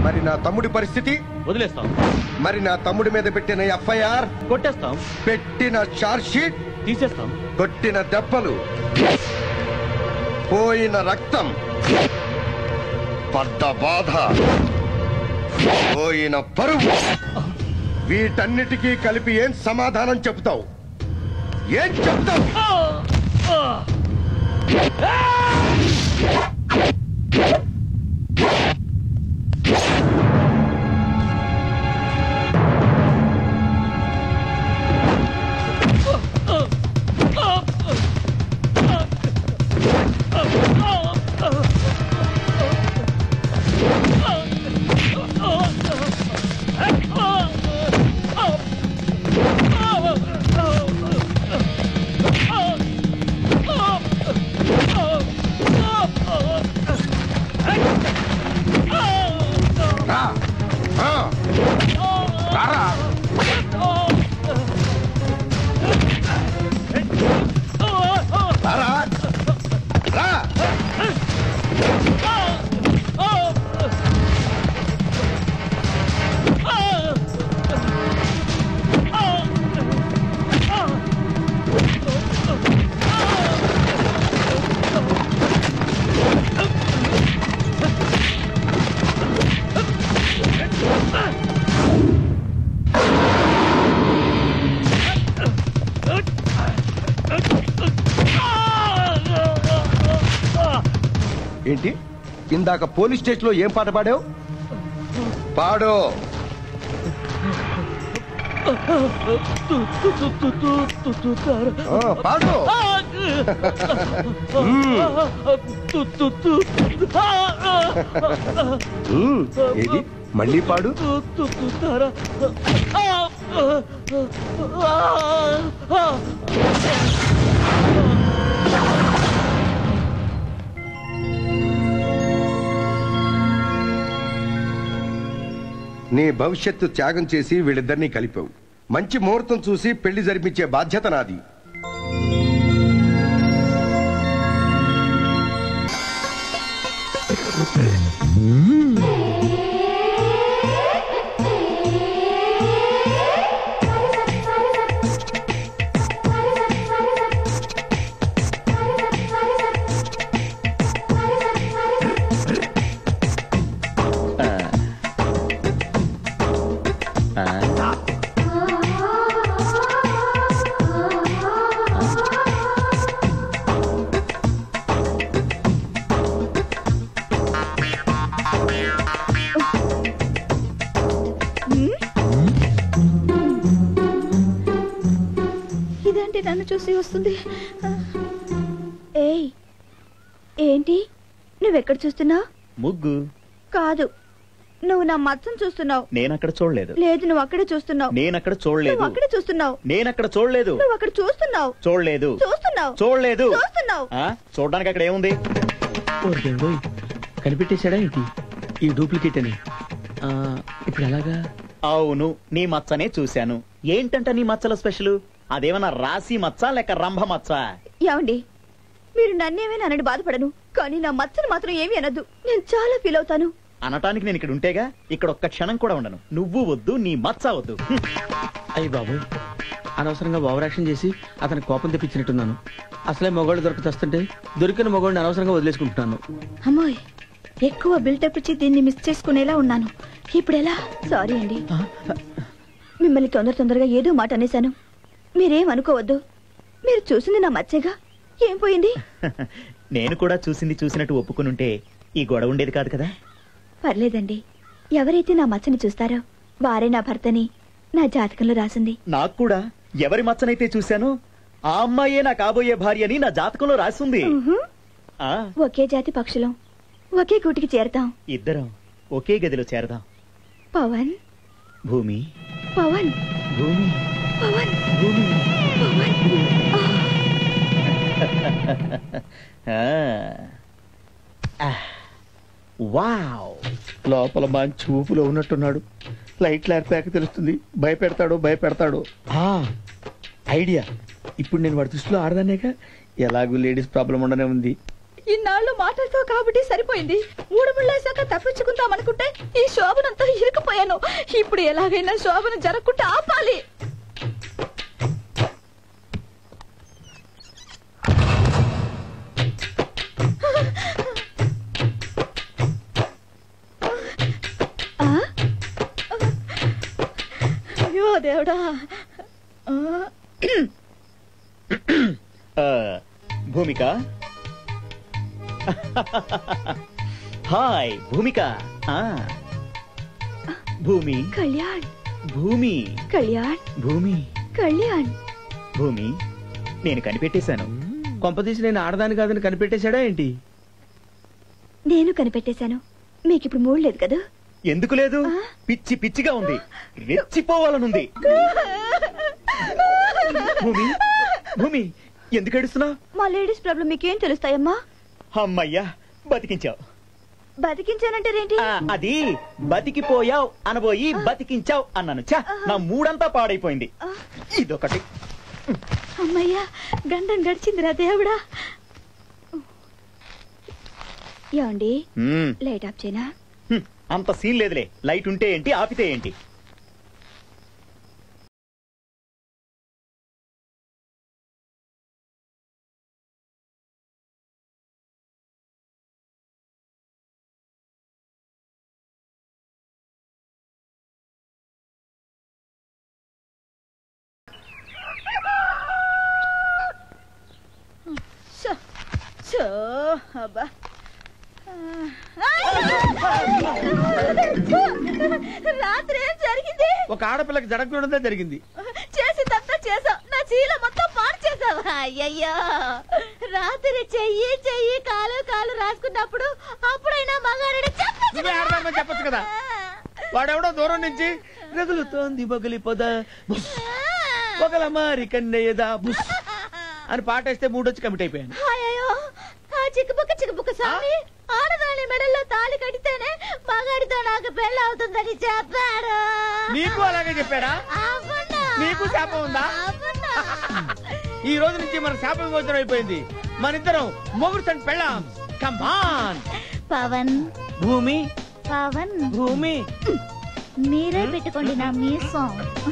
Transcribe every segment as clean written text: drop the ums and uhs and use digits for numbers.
మరి నా తమ్ముడి పరిస్థితి? వదిలేస్తాం. మరి నా తమ్ముడి మీద పెట్టిన ఎఫ్ఐఆర్? కొట్టేస్తాం. పెట్టిన చార్జ్ షీట్? తీసేస్తాం. కొట్టిన దెబ్బలు, పోయిన రక్తం, పడ్డ బాధ, పోయిన పరువు, వీటన్నిటికీ కలిపి ఏం సమాధానం చెప్తావు? ఏం చెప్తావు? ఏంటి ఇందాక పోలీస్ స్టేషన్ లో ఏం పాట పాడావు? పాడు. పాడు. ఏది మళ్ళీ పాడు. నీ భవిష్యత్తు త్యాగం చేసి వీళ్ళిద్దరినీ కలిపావు. మంచి ముహూర్తం చూసి పెళ్లి జరిపించే బాధ్యత నాది. నన్ను చూసి వస్తుంది. ఏయ్, ఏంటి నువ్వెక్కడ చూస్తున్నావు? ముగ్గు కాదు, నువ్వు నా మచ్చను చూస్తున్నావు. నేనక్కడ చూడలేదు. లేదు, నువ్వు అక్కడే చూస్తున్నావు. నేనక్కడ చూడలేదు. నువ్వు అక్కడే చూస్తున్నావు. నేనక్కడ చూడలేదు. నువ్వు అక్కడ చూస్తున్నావు. చూడలేదు. చూస్తున్నావు. చూడలేదు. చూస్తున్నావు. చూడడానికి అక్కడ ఏముంది? కనిపెట్టేశాడా ఏంటి ఈ డూప్లికేట్ అని? ఇప్పుడు ఎలాగా? అవును, నీ మచ్చనే చూశాను. ఏంటంట నీ మచ్చల స్పెషల్? అదేమన్నా రాసి మచ్చ లేక రంభ మచ్చ? ఏమండి, మీరు నన్నేమైనా అనని బాధపడను, కానీ నా మచ్చను మాత్రం ఏమీ అనద్దు. నేను చాలా ఫీల్ అవుతాను. అనటానికి నేను ఇక్కడ ఉంటేగా, ఇక్కడ ఒక్క క్షణం కూడా ఉండను. నువ్వు వద్దు, నీ మచ్చ వద్దు. అయ్యి బాబు, అనవసరంగా ఓవర్ యాక్షన్ చేసి అతని కోపం తెప్పించినట్టున్నాను. అసలే మొగాళ్ళు దొరకతొస్తుంటే దొరికిన మొగాడిని అనవసరంగా వదిలేసుకుంటున్నాను. అమ్మాయి, ఎక్కువ బిల్డప్ ఇచ్చి దీన్ని మిస్ చేసుకునేలా ఉన్నాను. ఇప్పుడు ఎలా? సారీ అండి, మిమ్మల్ని తొందరగా ఏదో మాట అనేశాను. మీరేం అనుకోవద్దు. మీరు చూసింది నా మచ్చేగా, ఏం పోయింది? నేను కూడా చూసినట్టు ఒప్పుకునుంటే ఈ గొడవ ఉండేది కాదు కదా. పర్లేదండి, ఎవరైతే నా మచ్చని చూస్తారో వారే నా భర్తని నా జాతకంలో రాసింది. నాకు కూడా ఎవరి మచ్చనైతే చూశానో ఆ అమ్మాయే నా కాబోయే భార్య అని నా జాతకంలో రాసింది. ఒకే జాతి పక్షులం, ఒకే గూటికి చేరతాం. ఇద్దరం ఒకే గదిలో చేరదాం. పవన్, భూమి, పవన్, భూమి, పవన్, భూమి, పవన్. వావ్, లోపల మంచి ఊపులో ఉన్నట్టున్నాడు. లైట్లు ఏర్పాక తెలుస్తుంది. భయపెడతాడు. ఐడియా, ఇప్పుడు నేను వాడి దృష్టిలో ఆడదానేగా. ఎలాగూ లేడీస్ ప్రాబ్లం ఉండనే ఉంది. ఇన్నాళ్ళు మాటలతో కాబట్టి సరిపోయింది. 3 ముళ్ళేసా దాకా తప్పించుకుందాం అనుకుంటే ఈ శోభనంతా ఇరుక్కుపోయాను. ఇప్పుడు ఎలాగైనా శోభను జరగకుండా ఆపాలి. అయ్యో దేవుడా. భూమిక, హాయ్ భూమిక. భూమి, కళ్యాణ్, భూమి, కళ్యాణ్, భూమి, కళ్యాణ్. భూమి, నేను కనిపెట్టేశాను. కొంపదీసి నేను ఆడదాని కాదని కనిపెట్టేశాడా ఏంటి? నేను కనిపెట్టేశాను. మీకిప్పుడు మూడు లేదు కదా? ఎందుకు లేదు? పిచ్చి పిచ్చిగా ఉంది, రెచ్చిపోవాలనుంది. భూమి, భూమి, ఎందుకు ఏడుస్తున్నావు? మా లేడీస్ ప్రాబ్లం మీకేం తెలుస్తాయమ్మా? అమ్మయ్యా, బతికించావు. బతికించానంటారేంటి? అది బతికిపోయావు అనబోయి బతికించావు అన్నాను. చా, నా మూడంతా పాడైపోయింది. ఇదొకటి. అమ్మయ్యా, గండం గడిచిందిరా దేవుడా. ఏమండి, లైట్ ఆఫ్ చేయనా? అంత సీన్ లేదులే. లైట్ ఉంటే ఏంటి, ఆపితే ఏంటి? అబ్బా, రాత్రి ఏం జరిగింది? ఒక ఆడపిల్లకి జరగకూడదే జరిగింది. చేసిందంతా చేసావు, నా చీల మొత్తం పాడు చేసావు. అయ్యయ్యో, రాత్రి చెయ్యి చెయ్యి కాలు కాలు రాసుకున్నప్పుడు అప్పుడైనా మగాడిని చెప్పచ్చు కదా. వాడెవడో దూరం నుంచి రగులుతోంది బొగలి పొద పొగల మారి కన్నయ్యదా బుస్ అని పాటేస్తే మూడొచ్చి కమిట్ అయిపోయాను. అయ్యో, చిక్కుబుక్క స్వామి, ఆడదాని మెడల్లో తాళి కడితేనే మగాడితో నాకు పెళ్లి అవుతుందని చెప్పాడు. నీకు అలాగే చెప్పాడా? నీకు శాపం ఉందా? ఈ రోజు నుంచి మన శాప విమోచనం అయిపోయింది. మన ఇద్దరం మొగుడు తన పెళ్ళాం. Come on. పవన్, భూమి, పవన్, భూమి, మీరే పెట్టుకోండి నా మీసం.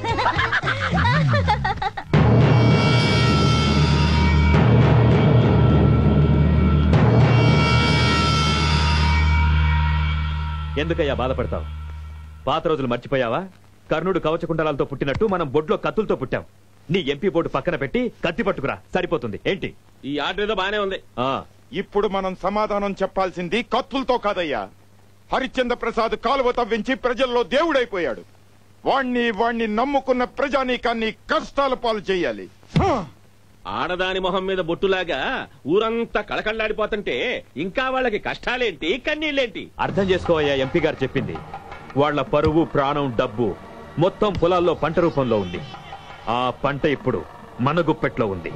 ఎందుకయ్యా బాధపడతావు? పాత రోజులు మర్చిపోయావా? కర్ణుడు కవచకుండలాలతో పుట్టినట్టు మనం బొడ్లో కత్తులతో పుట్టాం. నీ ఎంపీ బోర్డు పక్కన పెట్టి కత్తి పట్టుకురా, సరిపోతుంది. ఏంటి ఈ ఆర్డర్ ఏదో బానే ఉంది. ఇప్పుడు మనం సమాధానం చెప్పాల్సింది కత్తులతో కాదయ్యా. హరిశ్చంద్ర ప్రసాద్ కాలువ తవ్వించి ప్రజల్లో దేవుడైపోయాడు. వాణ్ణి నమ్ముకున్న ప్రజానీకాన్ని కష్టాల పాలు చెయ్యాలి. ఆడదాని మొహం మీద బొట్టులాగా ఊరంతా కళకళ్ళాడిపోతుంటే ఇంకా వాళ్ళకి కష్టాలేంటి, కన్నీళ్ళేంటి? అర్థం చేసుకోవయ్యా, ఎంపీ గారు చెప్పింది. వాళ్ల పరువు, ప్రాణం, డబ్బు మొత్తం పొలాల్లో పంట రూపంలో ఉంది. ఆ పంట ఇప్పుడు మన గుప్పెట్లో ఉంది.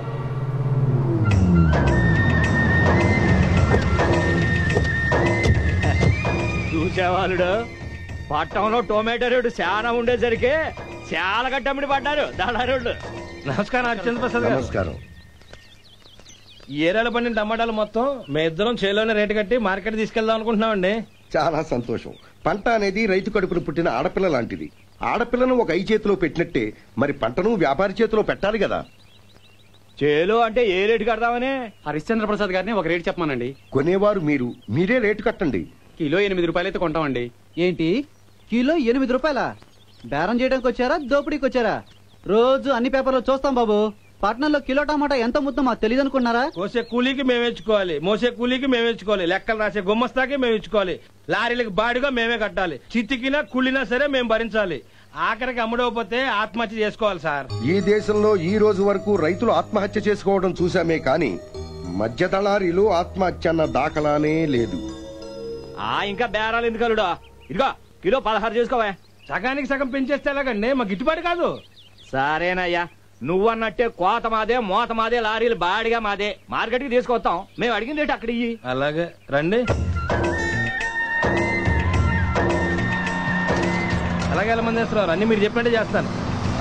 చూసేవాళ్ళుడు పట్టణంలో టొమాటో రేటు చాలా ఉండేసరికి చాలా గట్టమిడి పడ్డారు దళారుళ్ళు. నమస్కారం హరిచంద్ర ప్రసాద్ గారు. నమస్కారం. ఈ ఏరియాలో పండిన టమాటాలు మొత్తం మీ ఇద్దరం చేలోనే రేటు కట్టి మార్కెట్ తీసుకెళ్దాం అనుకుంటున్నామండి. చాలా సంతోషం. పంట అనేది రైతు కడుపును పుట్టిన ఆడపిల్ల లాంటిది. ఆడపిల్లను ఒక ఐ చేతిలో పెట్టినట్టే మరి పంటను వ్యాపారి చేతిలో పెట్టాలి కదా. చేలో అంటే ఏ రేటు కడదామని హరిశ్చంద్ర ప్రసాద్ గారిని ఒక రేటు చెప్పమానండి. కొనేవారు మీరు, మీరే రేటు కట్టండి. కిలో 8 రూపాయలు అయితే కొంటామండి. ఏంటి, కిలో 8 రూపాయల? బేరం చేయడానికి వచ్చారా, దోపిడీకి వచ్చారా? రోజు అన్ని పేపర్లో చూస్తాం బాబు. పట్నంలో కిలో టమాటా ఎంత ముద్దో మాకు తెలియదు అనుకున్నారా? కోసే కూలీకి మేము ఇచ్చుకోవాలి, మోసే కూలీకి మేము ఇచ్చుకోవాలి, లెక్కలు రాసే గుమ్మస్తాకి మేము ఇచ్చుకోవాలి, లారీలకు బాడిగా మేమే కట్టాలి, చితికినా కుళ్ళినా సరే మేము భరించాలి. ఆఖరికి అమ్ముడవపోతే ఆత్మహత్య చేసుకోవాలి సార్. ఈ దేశంలో ఈ రోజు వరకు రైతులు ఆత్మహత్య చేసుకోవడం చూసామే కానీ మధ్య దళారీలు ఆత్మహత్య అన్న దాఖలానే లేదు. ఇంకా బేరాలు ఎందుకు అల్లుడా? ఇదిగో కిలో 16 చేసుకోవా. సగానికి సగం పెంచేస్తే ఎలాగండి, మాకు గిట్టుబాటు కాదు. సరేనయ్యా, నువ్వన్నట్టే కోత మాదే, మోత మాదే, లారీలు బాడిగా మాదే. మార్కెట్ కి తీసుకొస్తాం, మేము అడిగింది ఏంటి అక్కడ ఇయ్యి. అలాగే రండి. అలాగే ఎలా మంది వేస్తున్నారు, అన్ని మీరు చెప్పినట్టే చేస్తాను.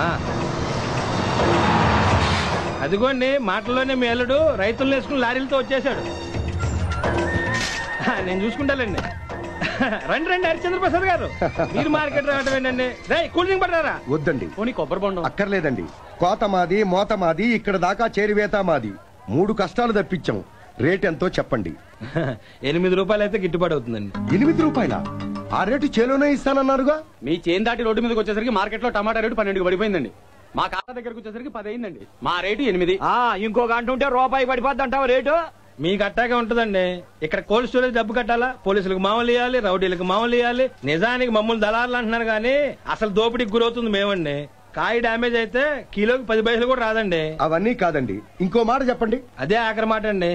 అదిగోండి, మాటల్లోనే మీ అల్లుడు రైతులను వేసుకుని లారీలతో వచ్చేసాడు. నేను చూసుకుంటానండి. రండి రండి హరిచంద్ర ప్రసాద్ గారు, మీరు మార్కెట్ రావటం ఏంటండి? కూల్ డ్రింక్ పడ్డారా? వద్దండి, పోనీ కొబ్బరి బొండం. అక్కర్లేదండి. కోత మాది, మోత మాది, ఇక్కడ దాకా చేరివేత మాది. 3 కష్టాలు తప్పించాం. రేట్ ఎంతో చెప్పండి. 8 రూపాయలు అయితే గిట్టుబాటు అవుతుందండి. 8 రూపాయల? ఆ రేటు చేలోనే ఇస్తానన్నారుగా. మీ చేను దాటి రోడ్డు మీదకి వచ్చేసరికి మార్కెట్ లో టమాటా రేటు 12కి పడిపోయిందండి. మా కాళ్ళ దగ్గరకు వచ్చేసరికి 10 అయిందండి. మా రేటు 8. ఇంకొక గంట ఉంటే రూపాయి పడిపోద్ది అంటావా రేటు? మీకు అట్టాగే ఉంటదండి. ఇక్కడ కోల్డ్ స్టోరేజ్ డబ్బు కట్టాలా, పోలీసులకు మామూలు ఇవ్వాలి, రౌడీలకు మామూలు ఇవ్వాలి. నిజానికి మమ్మల్ని దళారులు అంటున్నారు కానీ అసలు దోపిడీకి గురవుతుంది మేమండి. కాయ డ్యామేజ్ అయితే కిలోకి 10 పైసలు కూడా రాదండి. అవన్నీ కాదండి, ఇంకో మాట చెప్పండి. అదే ఆఖరి మాట అండి.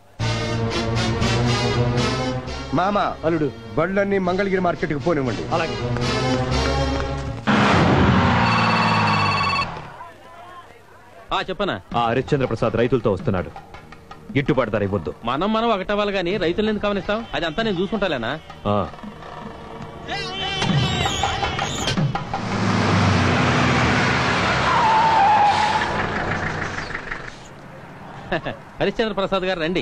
మామ అల్లుడు, బండ్లన్నీ మంగళగిరి మార్కెట్ కి పోనివ్వండి. అలాగే. చెప్పనా? ఆ హరిశ్చంద్ర ప్రసాద్ రైతులతో వస్తున్నాడు. గిట్టుబాటు ధర ఇవ్వద్దు. మనం ఒకటవ్వాలి గానీ రైతులను ఎందుకు గమనిస్తాం? అది అంతా నేను చూసుకుంటాలేనా? హరిశ్చంద్ర ప్రసాద్ గారు రండి.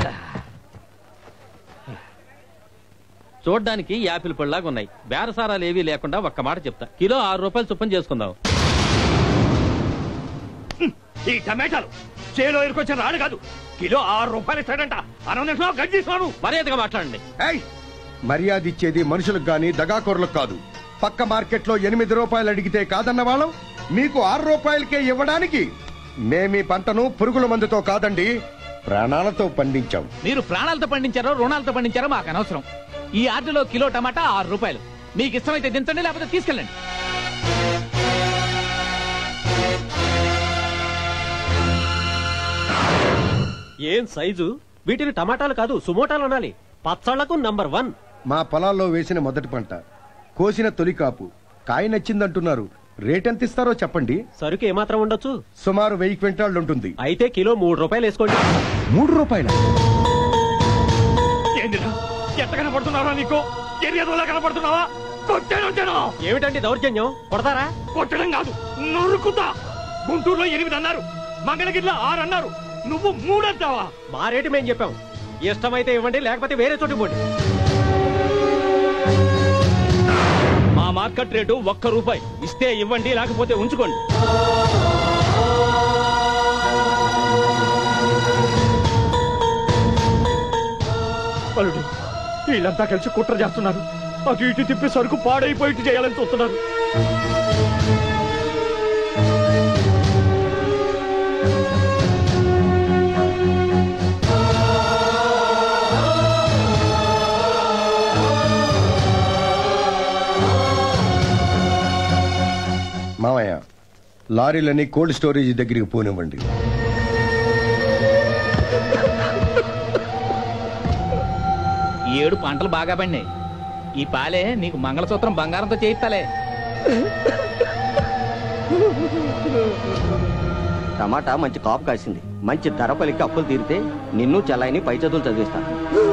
చూడ్డానికి యాపిల్ పళ్ళలాగా ఉన్నాయి. బేరసారాలు ఏవీ లేకుండా ఒక్క మాట చెప్తా. కిలో 6 రూపాయలు చొప్పున చేసుకుందాం. ఈ టమాటాలు చేలో ఇరుకొచ్చిన రాడు కాదు, కిలో 6 రూపాయలు ఇస్తాడంట. 6 నిమిషాలు గడ్డిస్తాను. మర్యాదగా మాట్లాడండి. మర్యాద ఇచ్చేది మనుషులకు గాని దగాకోర్లకు కాదు. పక్క మార్కెట్ లో 8 రూపాయలు అడిగితే కాదన్న వాళ్ళం మీకు 6 రూపాయలకే ఇవ్వడానికి మేమీ పంటను పురుగుల మందుతో కాదండి, ప్రాణాలతో పండించాం. మీరు ప్రాణాలతో పండించారో రుణాలతో పండించారో మాకు అనవసరం. ఈ ఆర్డర్లో కిలో టమాటా 6 రూపాయలు. మీకు ఇష్టమైతే దించండి, లేకపోతే తీసుకెళ్ళండి. ఏం సైజు? వీటిని టమాటాలు కాదు సుమోటాలు అనాలి. పచ్చళ్లకు నంబర్ 1. మా పొలాల్లో వేసిన మొదటి పంట, కోసిన తొలి కాపు. కాయ నచ్చిందంటున్నారు. రేట్ ఎంత ఇస్తారో చెప్పండి. సరుకు ఏమాత్రం ఉండొచ్చు? సుమారు 1000 క్వింటాళ్ళు ఉంటుంది. అయితే కిలో 3 రూపాయలు వేసుకోండి. 3 రూపాయల? ఎంత కనపడుతున్నావా నీకు? ఏరియాలో కనపడుతున్నావా? ఏమిటండి దౌర్జన్యం? కొడతారా? కొట్టడం కాదు, నరుకుతా. గుంటూరులో 8 అన్నారు, మంగళగిరిలో 6 అన్నారు, నువ్వు 3 అంటావా? మా రేటు మేము చెప్పాం. ఇష్టమైతే ఇవ్వండి, లేకపోతే వేరే చోటు పోండి. మా మార్కెట్ రేటు 1 రూపాయి. ఇస్తే ఇవ్వండి, లేకపోతే ఉంచుకోండి. అల్లుడు, వీళ్ళంతా కలిసి కుట్ర చేస్తున్నారు. అటు ఇటు తిప్పి సరుకు పాడైపోయి చేయాలని చూస్తున్నారు. మామయ్య, లారీలన్నీ కోల్డ్ స్టోరేజ్ దగ్గరికి పోనివ్వండి. ఈ 7 పంటలు బాగా పండినాయి. ఈ పాలే నీకు మంగళసూత్రం బంగారంతో చేయిస్తాలే. టమాటా మంచి కాపు కాసింది. మంచి ధర పలికి అప్పులు తీరితే నిన్ను చెల్లాయిని పై చదువులు చదివిస్తాను.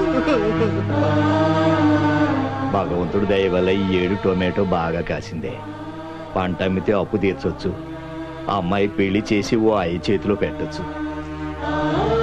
భగవంతుడు దయ వల్ల ఈ 7 టొమాటో బాగా కాసిందే. పంట అమ్మితే అప్పు తీర్చొచ్చు. ఆ అమ్మాయి పెళ్లి చేసి ఓ 5 చేతిలో పెట్టొచ్చు.